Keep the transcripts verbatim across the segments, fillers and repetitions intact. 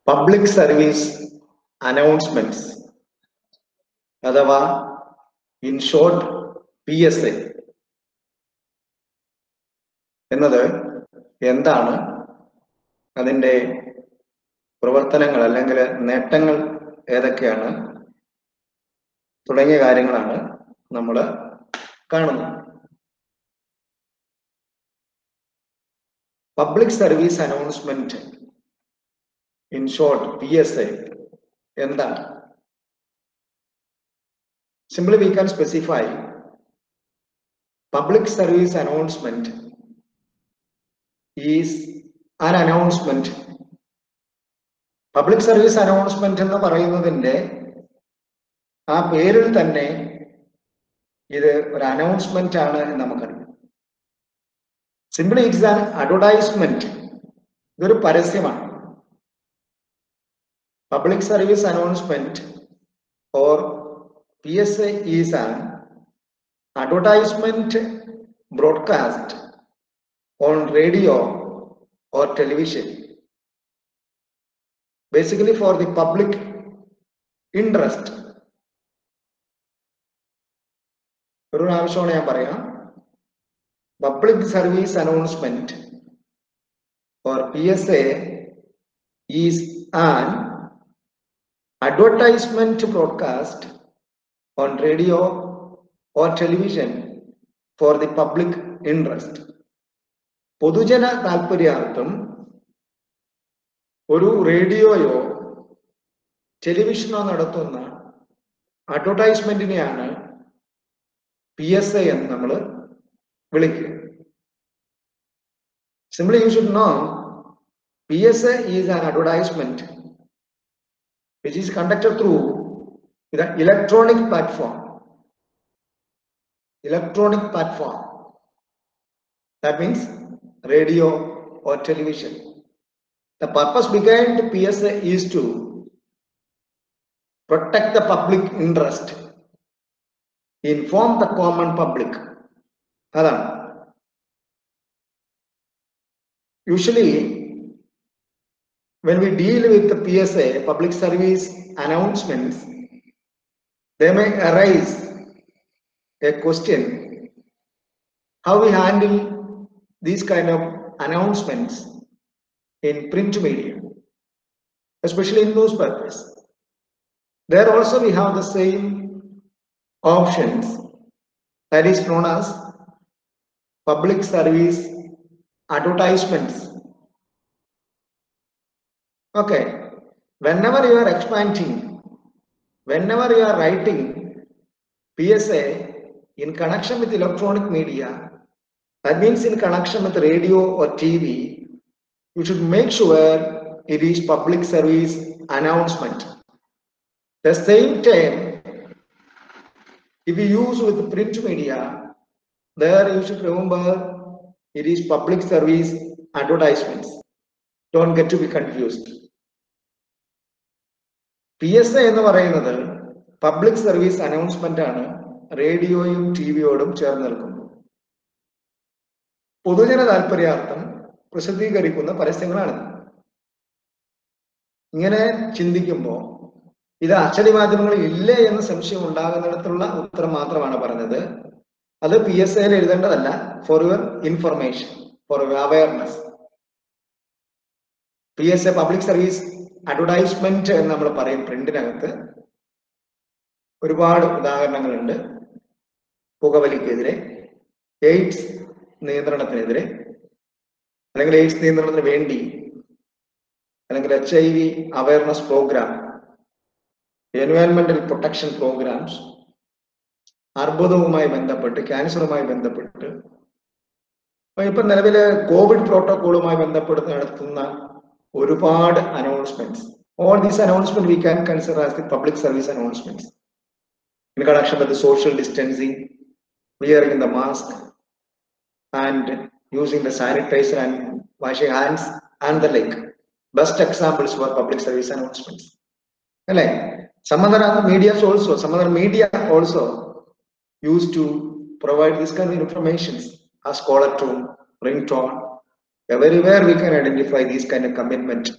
public service announcements, അഥവാ in short P S A എന്നത് എന്താണ്, അതിൻ്റെ പ്രവർത്തനങ്ങൾ അല്ലെങ്കിൽ നേട്ടങ്ങൾ ഏതൊക്കെയാണ് തുടങ്ങിയ കാര്യങ്ങളാണ് നമ്മൾ കാണുന്നത്. Public service announcement in short P S A എന്താണ്? Simply we can specify public service announcement is an announcement. Public service announcement എന്ന് പറയുന്നതിൻ്റെ ആ പേരിൽ തന്നെ ഇത് ഒരു അനൗൺസ്മെന്റ് ആണ് എന്ന് നമുക്കറിയാം. Simply it's an advertisement. ഇതൊരു പരസ്യമാണ്. Public service announcement or P S A is an advertisement broadcast on radio or television, basically for the public interest. ഒരു പ്രാവശ്യമാണ് ഞാൻ പറയാം. Public service announcement or P S A is an advertisement broadcast on radio or television for the public interest. പൊതുജന താൽപര്യാർത്ഥം ഒരു റേഡിയോയോ ടെലിവിഷനോ നടത്തുന്ന അഡ്വർടൈസ്മെന്റിനെയാണ് P S A എന്ന് നമ്മൾ വിളിക്കുക. Simply you should know P S A is an advertisement which is conducted through the electronic platform. Electronic platform. That means radio or television. The purpose behind P S A is to protect the public interest, inform the common public. Adana. Usually, when we deal with the P S A, public service announcements, they may arise a question how we handle these kind of announcements in print media, especially in newspapers. There also we have the same options, that is known as public service advertisements. Okay, whenever you are expanding, whenever you are writing P S A in connection with electronic media, that means in connection with radio or T V, you should make sure it is public service announcement. The same time, if you use with print media, there you should remember it is public service advertisements. Don't get to be confused. P S A എന്ന് പറയുന്നത് public service announcement ആണ്, റേഡിയോയും T വിയോടും ചേർന്ന് നിൽക്കുന്നു. പൊതുജന താൽപര്യാർത്ഥം പ്രസിദ്ധീകരിക്കുന്ന പരസ്യങ്ങളാണ്. ഇങ്ങനെ ചിന്തിക്കുമ്പോൾ ഇത് അച്ചടി മാധ്യമങ്ങളിൽ ഇല്ലേ എന്ന് സംശയം ഉണ്ടാകുന്നിടത്തുള്ള ഉത്തരം മാത്രമാണ് പറഞ്ഞത്. അത് പി എസ് എയിൽ എഴുതേണ്ടതല്ല. For your information, for your awareness. P S A public service advertisement എന്ന് നമ്മൾ പറയും. പ്രിന്റിനകത്ത് ഒരുപാട് ഉദാഹരണങ്ങളുണ്ട്. പുകവലിക്കെതിരെ, എയ്ഡ്സ് നിയന്ത്രണത്തിനെതിരെ, അല്ലെങ്കിൽ എയ്ഡ്സ് നിയന്ത്രണത്തിന് വേണ്ടി, അല്ലെങ്കിൽ H I V awareness programme, എൻവയോൺമെന്റൽ പ്രൊട്ടക്ഷൻ പ്രോഗ്രാംസ്, അർബുദവുമായി ബന്ധപ്പെട്ട്, ക്യാൻസറുമായി ബന്ധപ്പെട്ട്, ഇപ്പൊ നിലവിലെ കോവിഡ് പ്രോട്ടോകോളുമായി ബന്ധപ്പെട്ട് നടത്തുന്ന ഒരുപാട് announcements. All these announcements we can consider as the public service announcements in connection with the social distancing, wearing the mask and using the sanitizer and washing hands and the like. Best examples were public service announcements. Like some other media also, some other media also used to provide this kind of information as caller tune, ringtone. Everywhere we can identify these kind of commitment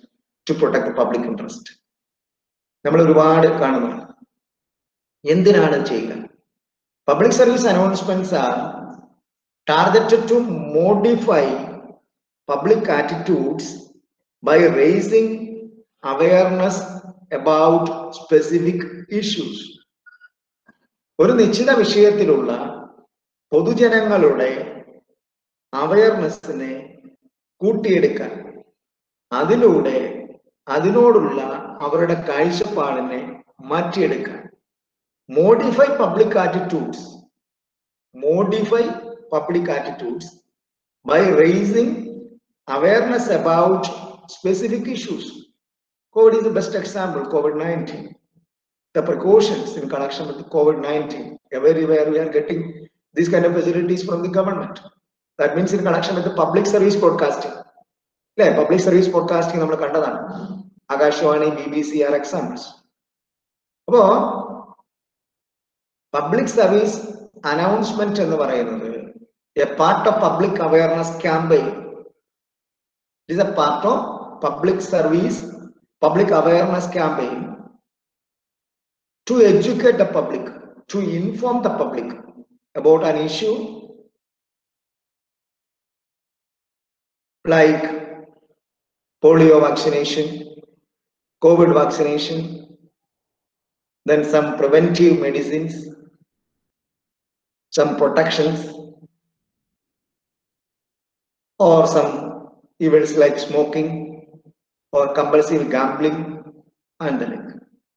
to protect public interest. നമ്മൾ ഒരുപാട് കാണുന്നുണ്ട്. എന്തിനാണ് ചെയ്യുക? Public service announcements are targeted to modify public attitudes by raising awareness about specific issues. ഒരു നിശ്ചിത വിഷയത്തിലുള്ള പൊതുജനങ്ങളുടെ അവയർനെസ്സിനെ കൂട്ടിയെടുക്കാൻ, അതിലൂടെ അതിനോടുള്ള അവരുടെ കാഴ്ചപ്പാടിനെ മാറ്റിയെടുക്കാൻ. Modify public attitudes modify public attitudes by raising awareness about specific issues. COVID is the best example. COVID nineteen, the precautions in connection with COVID nineteen, everywhere we are getting these kind of facilities from the government. That means in connection with the public service broadcasting. Yeah, public service broadcasting നമ്മൾ കണ്ടതാണ്. Akashvani, B B C are examples. അപ്പോ public service announcement എന്ന് പറയുന്നത് a part of public awareness campaign. It is a part of public service, public awareness campaign to educate the public, to inform the public about an issue like polio vaccination, COVID vaccination, then some preventive medicines, some protections, or some events like smoking or compulsive gambling and the like.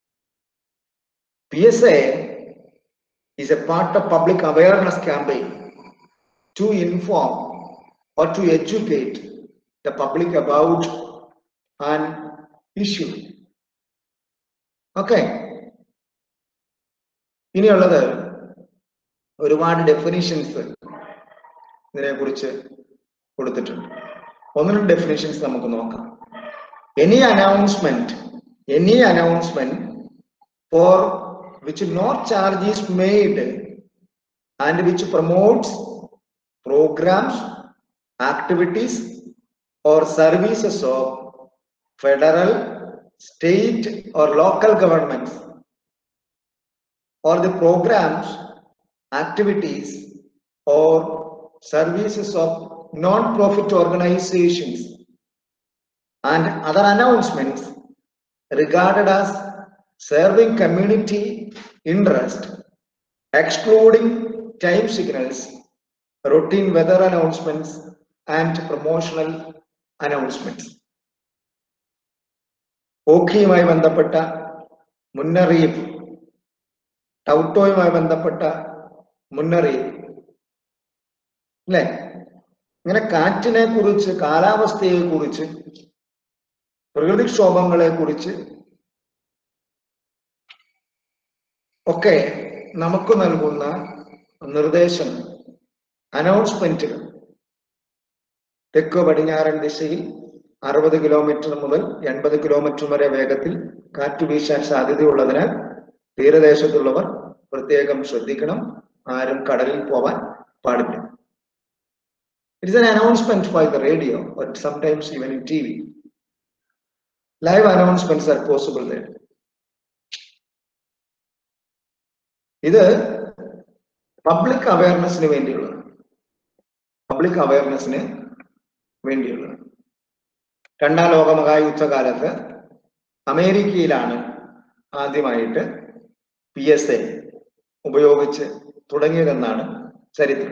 P S A is a part of public awareness campaign to inform or to educate the public about an issue. Okay. ഇനിയുള്ളത് ഒരുപാട് definitions ഇതിനെ കുറിച്ച് കൊടുത്തിട്ടുണ്ട്. ഒന്ന് രണ്ട് definitions നമുക്ക് നോക്കാം. Any announcement any announcement for which no charge is made and which promotes programmes, activities or services of federal, state or local governments or the programs, activities or services of non-profit organizations and other announcements regarded as serving community interest, excluding time signals, routine weather announcements and promotional announcements. ഓഖിയുമായി ബന്ധപ്പെട്ട മുന്നറിയിപ്പ്, ടൗട്ടോയുമായി ബന്ധപ്പെട്ട മുന്നറിയിപ്പ് അല്ലെ? ഇങ്ങനെ കാറ്റിനെ കുറിച്ച്, കാലാവസ്ഥയെ കുറിച്ച്, പ്രകൃതിക്ഷോഭങ്ങളെ കുറിച്ച് ഒക്കെ നമുക്ക് നൽകുന്ന നിർദ്ദേശം, അനൗൺസ്മെന്റുകൾ തെക്ക് പടിഞ്ഞാറൻ ദിശയിൽ അറുപത് കിലോമീറ്റർ മുതൽ എൺപത് കിലോമീറ്റർ വരെ വേഗത്തിൽ കാറ്റ് വീശാൻ സാധ്യതയുള്ളതിനാൽ തീരദേശത്തുള്ളവർ പ്രത്യേകം ശ്രദ്ധിക്കണം, ആരും കടലിൽ പോവാൻ പാടില്ല. It is an announcement by the radio, but sometimes even in T V. Live announcements are possible there. ഇത് പബ്ലിക് അവയർനെസ്സിന് വേണ്ടിയുള്ളത്, പബ്ലിക് അവയർനെസ്സിന് വേണ്ടിയുള്ളത്. രണ്ടാം ലോക മഹായുദ്ധകാലത്ത് അമേരിക്കയിലാണ് ആദ്യമായിട്ട് പി എസ് എ ഉപയോഗിച്ച് തുടങ്ങിയതെന്നാണ് ചരിത്രം.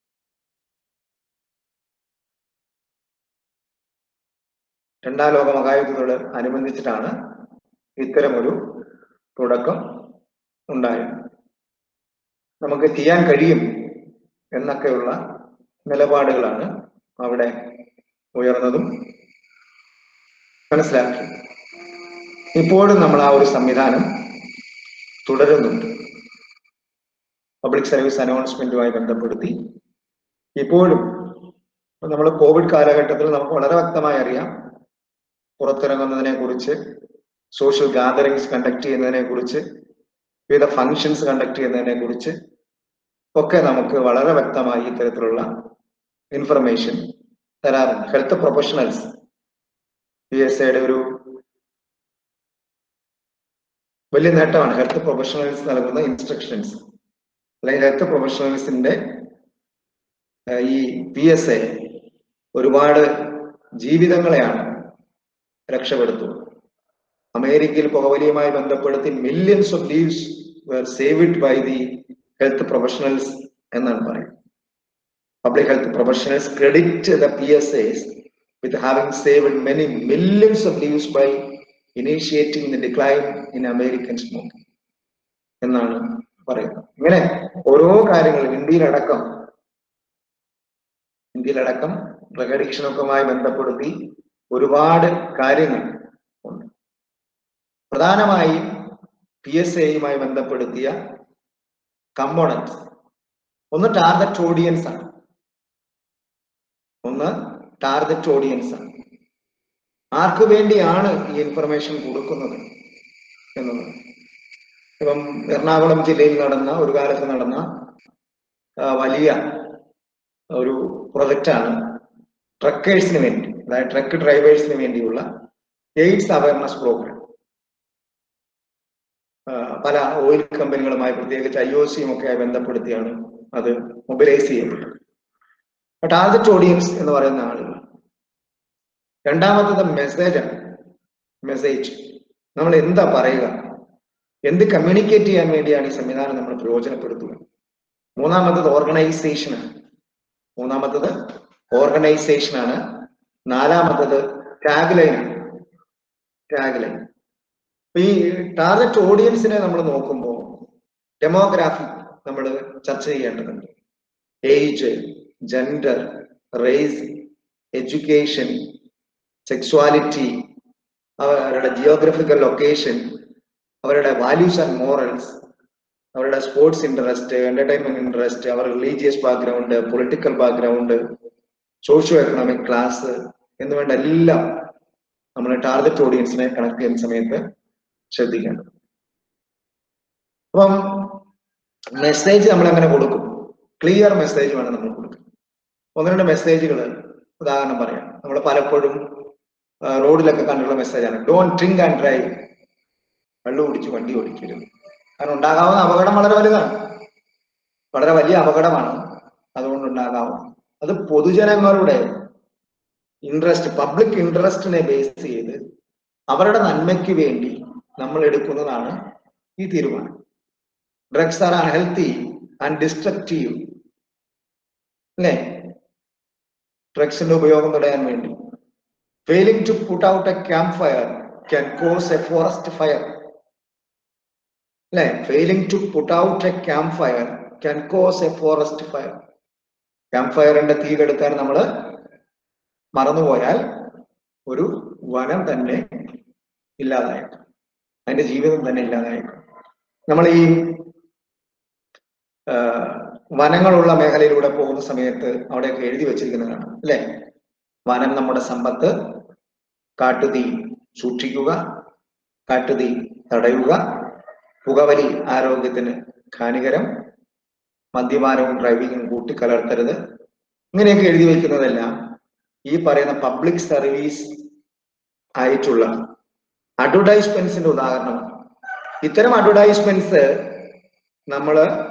രണ്ടാം ലോക മഹായുദ്ധത്തോട് അനുബന്ധിച്ചിട്ടാണ് ഇത്തരമൊരു തുടക്കം ഉണ്ടായത്. നമുക്ക് ചെയ്യാൻ കഴിയും എന്നൊക്കെയുള്ള നിലപാടുകളാണ് അവിടെ ഉയർന്നതും മനസ്സിലാക്കി. ഇപ്പോഴും നമ്മൾ ആ ഒരു സംവിധാനം തുടരുന്നുണ്ട്. പബ്ലിക് സർവീസ് അനൗൺസ്മെന്റുമായി ബന്ധപ്പെടുത്തി ഇപ്പോഴും നമ്മൾ കോവിഡ് കാലഘട്ടത്തിൽ നമുക്ക് വളരെ വ്യക്തമായി അറിയാം, പുറത്തിറങ്ങുന്നതിനെ കുറിച്ച്, സോഷ്യൽ ഗാദറിങ്സ് കണ്ടക്ട് ചെയ്യുന്നതിനെ കുറിച്ച്, വിവിധ ഫങ്ഷൻസ് കണ്ടക്ട് ചെയ്യുന്നതിനെ കുറിച്ച് ഒക്കെ നമുക്ക് വളരെ വ്യക്തമായി ഇത്തരത്തിലുള്ള ഇൻഫർമേഷൻ തരാറുണ്ട്. ഹെൽത്ത് പ്രൊഫഷണൽസ് പി എസ് എയുടെ ഒരു വലിയ നേട്ടമാണ് ഹെൽത്ത് പ്രൊഫഷണൽസ് നൽകുന്ന ഇൻസ്ട്രക്ഷൻസ്. അല്ലെങ്കിൽ ഹെൽത്ത് പ്രൊഫഷണൽസിന്റെ ഈ പി എസ് എ ഒരുപാട് ജീവിതങ്ങളെയാണ് രക്ഷപ്പെടുത്തുന്നത്. അമേരിക്കയിൽ പുകവലിയുമായി ബന്ധപ്പെടുത്തി millions of lives were saved by the health professionals എന്നാണ് പറയുന്നത്. Public health professionals credit the P S As with having saved many millions of lives by initiating the decline in American smoking എന്നാണ് പറയുന്നത്. ഇങ്ങനെ ഓരോ കാര്യങ്ങളും ഇന്ത്യയിലടക്കം ഇന്ത്യയിലടക്കം drug അഡിക്ഷനൊക്കെയുമായി ബന്ധപ്പെടുത്തി ഒരുപാട് കാര്യങ്ങൾ ഉണ്ട്. പ്രധാനമായും പി എസ് എയുമായി ബന്ധപ്പെടുത്തിയ കമ്പോണൻസ് ഒന്ന് ടാർഗറ്റ് ഓഡിയൻസ് ആണ്. ഒന്ന് ടാർഗറ്റ് ഓഡിയൻസ് ആണ്. ആർക്ക് വേണ്ടിയാണ് ഈ ഇൻഫർമേഷൻ കൊടുക്കുന്നത് എന്നുള്ളത്. ഇപ്പം എറണാകുളം ജില്ലയിൽ നടന്ന ഒരു കാലത്ത് നടന്ന വലിയ ഒരു പ്രൊജക്റ്റാണ് ട്രക്കേഴ്സിന് വേണ്ടി, അതായത് ട്രക്ക് ഡ്രൈവേഴ്സിന് വേണ്ടിയുള്ള എയ്ഡ്സ് അവയർനെസ് പ്രോഗ്രാം. പല ഓയിൽ കമ്പനികളുമായി പ്രത്യേകിച്ച് ഐ ഒ സിയും ഒക്കെ ബന്ധപ്പെടുത്തിയാണ് അത് മൊബിലൈസ് ചെയ്യപ്പെട്ടത്. ടാർഗറ്റ് ഓഡിയൻസ് എന്ന് പറയുന്ന ആളുകൾ. രണ്ടാമത്തത് മെസ്സേജാണ്. മെസ്സേജ് നമ്മൾ എന്താ പറയുക, എന്ത് കമ്മ്യൂണിക്കേറ്റ് ചെയ്യാൻ വേണ്ടിയാണ് ഈ സംവിധാനം നമ്മൾ പ്രയോജനപ്പെടുത്തുക. മൂന്നാമത്തത് ഓർഗനൈസേഷനാണ്. മൂന്നാമത്തത് ഓർഗനൈസേഷനാണ്. നാലാമത്തത് ടാഗ് ലൈനാണ്. Tag line. ഈ ടാർഗറ്റ് ഓഡിയൻസിനെ നമ്മൾ നോക്കുമ്പോൾ ഡെമോഗ്രാഫി നമ്മൾ ചർച്ച ചെയ്യേണ്ടതുണ്ട്. Age, gender, race, education, sexuality, അവരുടെ ജിയോഗ്രഫിക്കൽ ലൊക്കേഷൻ, അവരുടെ വാല്യൂസ് ആൻഡ് മോറൽസ്, അവരുടെ സ്പോർട്സ് ഇൻട്രസ്റ്റ്, എന്റർടൈൻമെന്റ് ഇൻട്രസ്റ്റ്, അവരുടെ religious background, political background, socio economic class എന്ന് വേണ്ട എല്ലാം നമ്മൾ ടാർഗറ്റ് ഓഡിയൻസിനെ കണക്ട് ചെയ്യുന്ന സമയത്ത് ശ്രദ്ധിക്കേണ്ടത്. അപ്പം മെസ്സേജ് നമ്മൾ എങ്ങനെ കൊടുക്കും? ക്ലിയർ മെസ്സേജ് വേണം നമ്മൾ കൊടുക്കുക. ഒന്ന് രണ്ട് മെസ്സേജുകൾ ഉദാഹരണം പറയാം. നമ്മൾ പലപ്പോഴും റോഡിലൊക്കെ കണ്ടുള്ള മെസ്സേജാണ് ഡോണ്ട് ഡ്രിങ്ക് ആൻഡ് ഡ്രൈവ്. കള്ളു കുടിച്ച് വണ്ടി ഓടിക്കരുത്. കാരണം ഉണ്ടാകാവുന്ന അപകടം വളരെ വലുതാണ്, വളരെ വലിയ അപകടമാണ് അതുകൊണ്ടുണ്ടാകാവുന്നത്. അത് പൊതുജനങ്ങളുടെ ഇൻട്രസ്റ്റ്, പബ്ലിക് ഇൻട്രസ്റ്റിനെ ബേസ് ചെയ്ത് അവരുടെ നന്മയ്ക്ക് വേണ്ടി നമ്മൾ എടുക്കുന്നതാണ് ഈ തീരുമാനം. Drugs are unhealthy and destructive അല്ലേ? ഡ്രഗ്സിന്റെ ഉപയോഗം തടയാൻ വേണ്ടി failing to put out a campfire can cause a forest fire അല്ലെ? Failing to put out a campfire can cause a forest fire. Camp ഫയറിന്റെ തീ കെടുത്താൻ നമ്മൾ മറന്നുപോയാൽ ഒരു വനം തന്നെ ഇല്ലാതായേക്കും, അതിന്റെ ജീവിതം തന്നെ ഇല്ലാതായേക്കും. നമ്മൾ ഈ വനങ്ങളുള്ള മേഖലയിലൂടെ പോകുന്ന സമയത്ത് അവിടെയൊക്കെ എഴുതി വെച്ചിരിക്കുന്നതാണ് അല്ലെ? വനം നമ്മുടെ സമ്പത്ത്, കാട്ടുതീ സൂക്ഷിക്കുക, കാട്ടുതീ തടയുക, പുകവലി ആരോഗ്യത്തിന് ഹാനികരം, മദ്യപാനവും ഡ്രൈവിങ്ങും കൂട്ടിക്കലർത്തരുത്. ഇങ്ങനെയൊക്കെ എഴുതി വയ്ക്കുന്നതെല്ലാം ഈ പറയുന്ന പബ്ലിക് സർവീസ് ആയിട്ടുള്ള അഡ്വർടൈസ്മെന്റ്സിന്റെ ഉദാഹരണമാണ്. ഇത്തരം അഡ്വർടൈസ്മെന്റ്സ് നമ്മൾ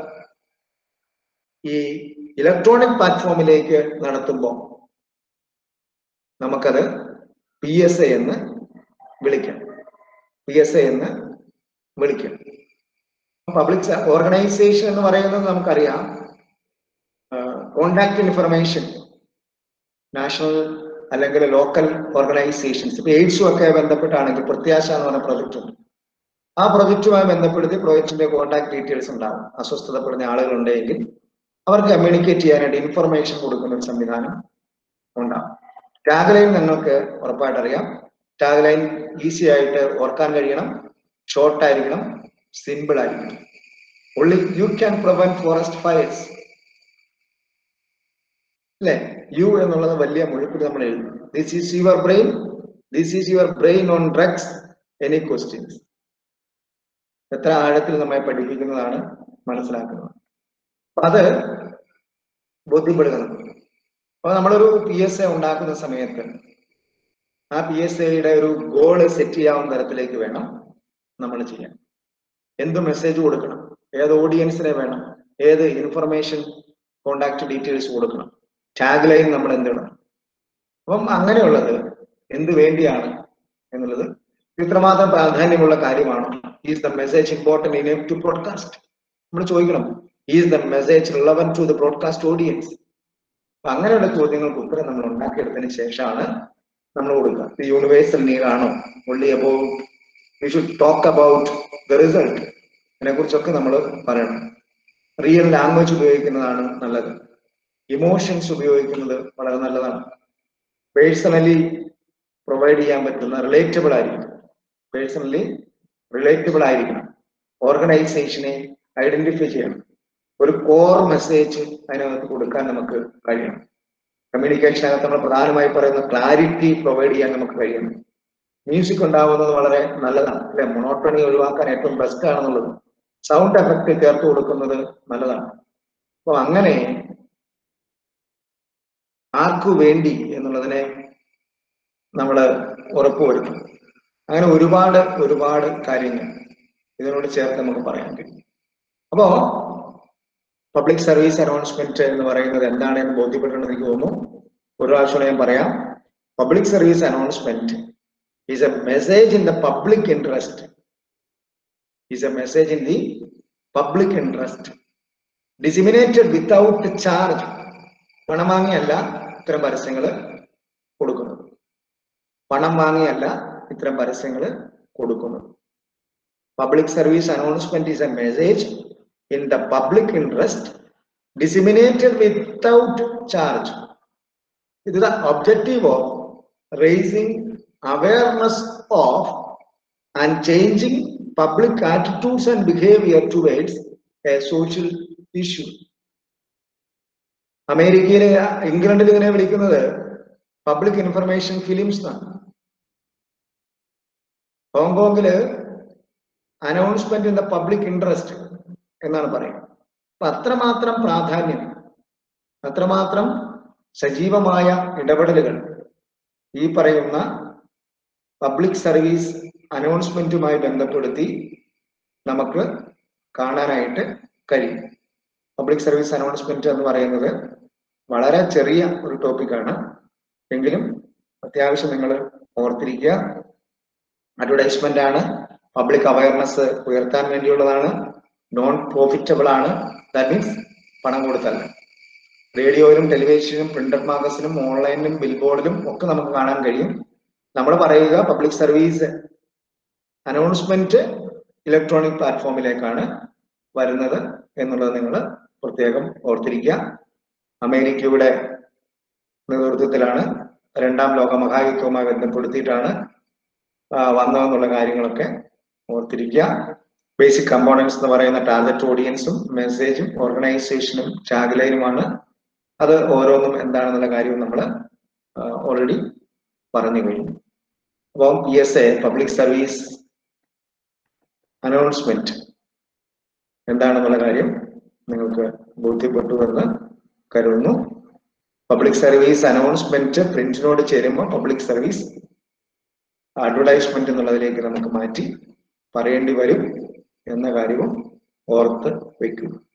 ഈ ഇലക്ട്രോണിക് പ്ലാറ്റ്ഫോമിലേക്ക് നടത്തുമ്പോൾ നമുക്കത് പി എസ് എ എന്ന് വിളിക്കാം. പി എസ് എ എന്ന് വിളിക്കാം. പബ്ലിക് ഓർഗനൈസേഷൻ എന്ന് പറയുന്നത് നമുക്കറിയാം, കോണ്ടാക്ട് ഇൻഫർമേഷൻ, നാഷണൽ അല്ലെങ്കിൽ ലോക്കൽ ഓർഗനൈസേഷൻസ്. ഇപ്പൊ എയ്ഡ്സും ഒക്കെ ബന്ധപ്പെട്ടാണെങ്കിൽ പ്രത്യാശ എന്ന് പറഞ്ഞ പ്രൊജക്റ്റ് ഉണ്ട്. ആ പ്രൊജക്റ്റുമായി ബന്ധപ്പെടുത്തി പ്രൊജക്റ്റിന്റെ കോണ്ടാക്ട് ഡീറ്റെയിൽസ് ഉണ്ടാവും. അസ്വസ്ഥതപ്പെടുന്ന ആളുകൾ ഉണ്ടെങ്കിൽ അവർക്ക് കമ്മ്യൂണിക്കേറ്റ് ചെയ്യാനായിട്ട് ഇൻഫർമേഷൻ കൊടുക്കുന്ന ഒരു സംവിധാനം ഉണ്ടാവും. ടാഗ് ലൈൻ നിങ്ങൾക്ക് ഉറപ്പായിട്ട് അറിയാം. ടാഗ് ലൈൻ ഈസി ആയിട്ട് ഓർക്കാൻ കഴിയണം, ഷോർട്ട് ആയിരിക്കണം, സിമ്പിൾ ആയിരിക്കണം. only you can prevent forest fires അല്ലെ? യു എന്നുള്ളത് വലിയ മുഴുപ്പിൽ നമ്മൾ എഴുതും. This is your brain, this is your brain on drugs, any questions. എത്ര ആഴത്തിൽ നമ്മെ പഠിപ്പിക്കുന്നതാണ് മനസ്സിലാക്കുന്നത്. അത് ബോധ്യപ്പെടുത്തണം. അപ്പൊ നമ്മളൊരു പി എസ് എ ഉണ്ടാക്കുന്ന സമയത്ത് ആ പി എസ് എയുടെ ഒരു ഗോള് സെറ്റ് ചെയ്യാവുന്ന തരത്തിലേക്ക് വേണം നമ്മൾ ചെയ്യാൻ. എന്ത് മെസ്സേജ് കൊടുക്കണം, ഏത് ഓഡിയൻസിനെ വേണം, ഏത് ഇൻഫർമേഷൻ കോണ്ടാക്ട് ഡീറ്റെയിൽസ് കൊടുക്കണം, ടാഗ് ലൈൻ നമ്മൾ എന്തിടണം. അപ്പം അങ്ങനെയുള്ളത് എന്ത് വേണ്ടിയാണ് എന്നുള്ളത് ഇത്രമാത്രം പ്രാധാന്യമുള്ള കാര്യമാണ്. Is the message important enough to broadcast? നമ്മൾ ചോദിക്കണം, is the message relevant to the broadcast audience? അപ്പൊ അങ്ങനെയുള്ള ചോദ്യങ്ങൾക്ക് ഉത്തരം നമ്മൾ ഉണ്ടാക്കിയെടുത്തതിന് ശേഷമാണ് നമ്മൾ കൊടുക്കുക. ഇത് യൂണിവേഴ്സൽ നീഡ് ആണോ, only about we should talk about the result, അതിനെ കുറിച്ചൊക്കെ നമ്മൾ പറയണം. റിയൽ ലാംഗ്വേജ് ഉപയോഗിക്കുന്നതാണ് നല്ലത്, ഇമോഷൻസ് ഉപയോഗിക്കുന്നത് വളരെ നല്ലതാണ്. പേഴ്സണലി പ്രൊവൈഡ് ചെയ്യാൻ പറ്റുന്ന റിലേറ്റബിൾ ആയിരിക്കും, പേഴ്സണലി റിലേറ്റബിൾ ആയിരിക്കണം. ഓർഗനൈസേഷനെ ഐഡന്റിഫൈ ചെയ്യണം, ഒരു കോർ മെസ്സേജ് അതിനകത്ത് കൊടുക്കാൻ നമുക്ക് കഴിയണം. കമ്മ്യൂണിക്കേഷനകത്ത് നമ്മൾ പ്രധാനമായി പറയുന്ന ക്ലാരിറ്റി പ്രൊവൈഡ് ചെയ്യാൻ നമുക്ക് കഴിയണം. മ്യൂസിക് ഉണ്ടാവുന്നത് വളരെ നല്ലതാണ് അല്ലെ, മൊണോട്ടണി ഒഴിവാക്കാൻ ഏറ്റവും ബെസ്റ്റ് ആണെന്നുള്ളത്. സൗണ്ട് എഫക്റ്റ് ചേർത്ത് കൊടുക്കുന്നത് നല്ലതാണ്. അപ്പൊ അങ്ങനെ ആർക്കു വേണ്ടി എന്നുള്ളതിനെ നമ്മൾ ഉറപ്പുവരുത്തും. അങ്ങനെ ഒരുപാട് ഒരുപാട് കാര്യങ്ങൾ ഇതിനോട് ചേർത്ത് നമുക്ക് പറയാൻ കഴിയും. അപ്പോ പബ്ലിക് സർവീസ് അനൗൺസ്മെന്റ് എന്ന് പറയുന്നത് എന്താണെന്ന് ബോധ്യപ്പെട്ടുണ്ടെന്ന് എനിക്ക് തോന്നുന്നു. ഒരു പ്രാവശ്യം ഞാൻ പറയാം. Public service announcement is a message in the public interest, is a message in the public interest, disseminated without charge. പണം വാങ്ങിയല്ല ഇത്തരം പരസ്യങ്ങൾ കൊടുക്കുന്നത്, പണം വാങ്ങിയല്ല ഇത്തരം പരസ്യങ്ങൾ കൊടുക്കുന്നത്. Public service announcement is a message in the public interest, disseminated without charge. It is the objective of raising awareness of and changing public attitudes and behavior towards a social issue. അമേരിക്കയിലെ ഇംഗ്ലണ്ടിൽ ഇങ്ങനെ വിളിക്കുന്നത് public information films എന്നാണ്. ഹോങ്കോങ്ങില് announcement in the public interest എന്നാണ് പറയുന്നത്. അപ്പൊ അത്രമാത്രം പ്രാധാന്യം, അത്രമാത്രം സജീവമായ ഇടപെടലുകൾ ഈ പറയുന്ന പബ്ലിക് സർവീസ് അനൗൺസ്മെന്റുമായി ബന്ധപ്പെടുത്തി നമുക്ക് കാണാനായിട്ട് കഴിയും. പബ്ലിക് സർവീസ് അനൗൺസ്മെന്റ് എന്ന് പറയുന്നത് വളരെ ചെറിയ ഒരു ടോപ്പിക്കാണ്, എങ്കിലും അത്യാവശ്യം നിങ്ങൾ ഓർത്തിരിക്കുക. അഡ്വർടൈസ്മെന്റ് ആണ്, പബ്ലിക് അവയർനെസ് ഉയർത്താൻ വേണ്ടിയുള്ളതാണ്, നോൺ പ്രോഫിറ്റബിൾ ആണ്, ദാറ്റ് മീൻസ് പണം കൊടുത്തല്ല. റേഡിയോയിലും ടെലിവിഷനും പ്രിന്റഡ് മാഗസിനും ഓൺലൈനിലും ബിൽബോർഡിലും ഒക്കെ നമുക്ക് കാണാൻ കഴിയും. നമ്മൾ പറയുക പബ്ലിക് സർവീസ് അനൗൺസ്മെന്റ് ഇലക്ട്രോണിക് പ്ലാറ്റ്ഫോമിലേക്കാണ് വരുന്നത് എന്നുള്ളത് നിങ്ങൾ പ്രത്യേകം ഓർത്തിരിക്കുക. അമേരിക്കയുടെ നേതൃത്വത്തിലാണ്, രണ്ടാം ലോക മഹായുദ്ധവുമായി ബന്ധപ്പെടുത്തിയിട്ടാണ് വന്നതെന്നുള്ള കാര്യങ്ങളൊക്കെ ഓർത്തിരിക്കുക. ബേസിക് കമ്പോണൻസ് എന്ന് പറയുന്ന ടാർഗറ്റ് ഓഡിയൻസും മെസ്സേജും ഓർഗനൈസേഷനും ടാഗ്ലൈനുമാണ്. അത് ഓരോന്നും എന്താണെന്നുള്ള കാര്യവും നമ്മൾ ഓൾറെഡി പറഞ്ഞു കഴിഞ്ഞു. അപ്പം P S A public service announcement എന്താണെന്നുള്ള കാര്യം നിങ്ങൾക്ക് ബോധ്യപ്പെട്ടു എന്ന് കരുതുന്നു. പബ്ലിക് സർവീസ് അനൗൺസ്മെന്റ് പ്രിന്റിനോട് ചേരുമ്പോൾ പബ്ലിക് സർവീസ് അഡ്വർടൈസ്മെന്റ് എന്നുള്ളതിലേക്ക് നമുക്ക് മാറ്റി പറയേണ്ടി വരും എന്ന കാര്യവും ഓർത്ത് വയ്ക്കുക.